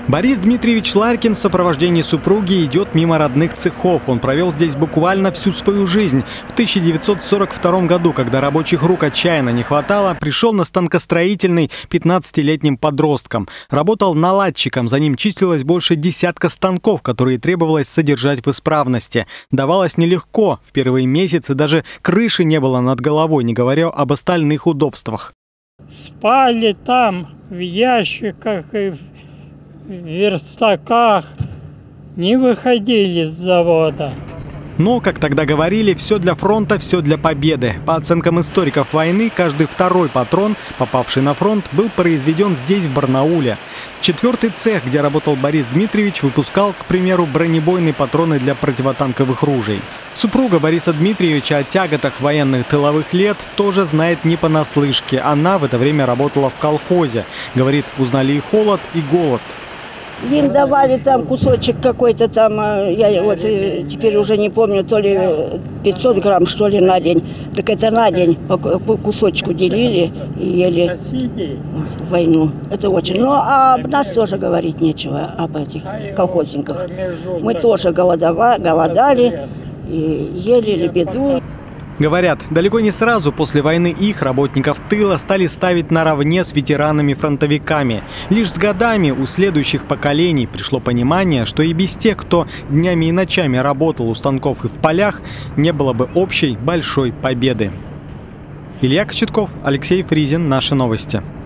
Борис Дмитриевич Ларькин в сопровождении супруги идет мимо родных цехов. Он провел здесь буквально всю свою жизнь. В 1942 году, когда рабочих рук отчаянно не хватало, пришел на станкостроительный 15-летним подростком. Работал наладчиком, за ним числилось больше десятка станков, которые требовалось содержать в исправности. Давалось нелегко. В первые месяцы даже крыши не было над головой, не говоря об остальных удобствах. Спали там в ящиках и в верстаках, не выходили с завода. Но, как тогда говорили, все для фронта, все для победы. По оценкам историков войны, каждый второй патрон, попавший на фронт, был произведен здесь, в Барнауле. Четвертый цех, где работал Борис Дмитриевич, выпускал, к примеру, бронебойные патроны для противотанковых ружей. Супруга Бориса Дмитриевича о тяготах военных тыловых лет тоже знает не понаслышке. Она в это время работала в колхозе. Говорит, узнали и холод, и голод. Им давали там кусочек какой-то там, я вот теперь уже не помню, то ли 500 грамм, что ли, на день. Так это на день по кусочку делили и ели в войну. Это очень. Ну, а об нас тоже говорить нечего, об этих колхозниках. Мы тоже голодали и ели лебеду. Говорят, далеко не сразу после войны их, работников тыла, стали ставить наравне с ветеранами-фронтовиками. Лишь с годами у следующих поколений пришло понимание, что и без тех, кто днями и ночами работал у станков и в полях, не было бы общей большой победы. Илья Кочетков, Алексей Фризин. Наши новости.